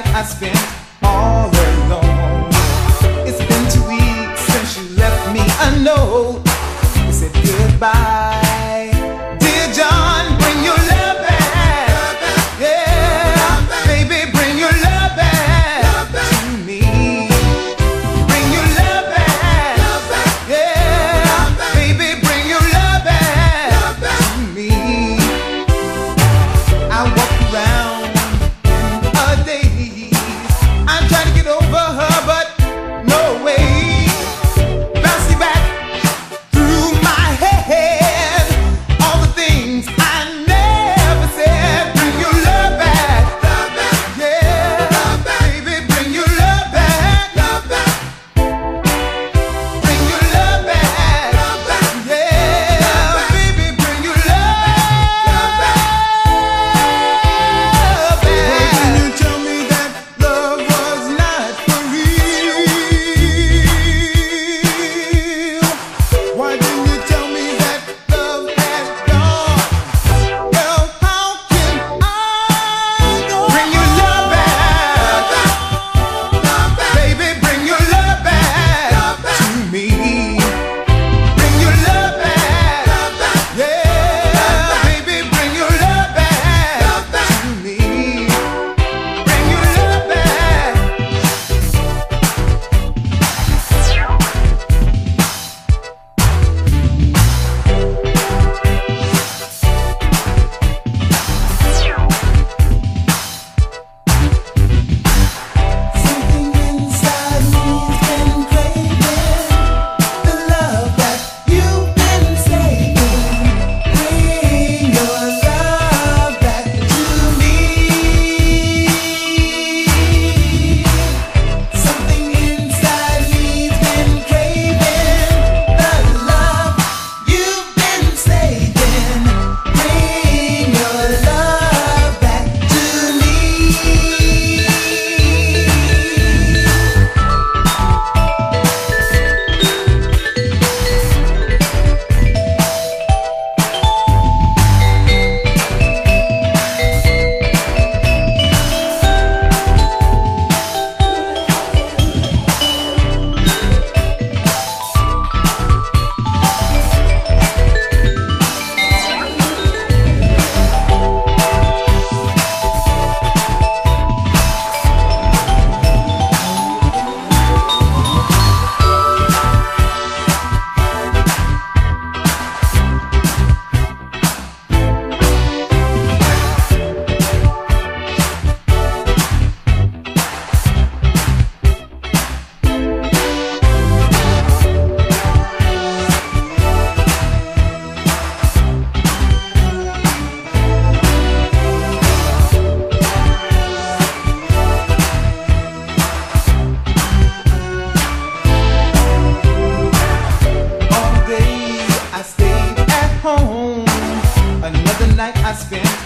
night I spent all alone. It's been 2 weeks since you left me a note. You said goodbye. Dear John, bring your love back. Yeah, baby, bring your love back to me. Bring your love back. Yeah, baby, bring your love back to me. I walk around in a daze. I'm trying to get over her, but no way. Bouncing back through my head, all the things I never said. Bring your love back, yeah, baby, bring your love back, bring your love back, yeah, baby, bring your love back. Why didn't you tell me that love was not for real? Why didn't you tell me that love had gone? Well, how can I go? Bring your love back, baby, bring your love back to me. Bring your love back, yeah, baby, bring your love back to me. Bring your love back. Something inside me's been craving the love that you've been saving. Bring your love back to me. Something inside me's been craving the love you've been saving. Bring your love back to me. All day I stayed at home. Another night I spent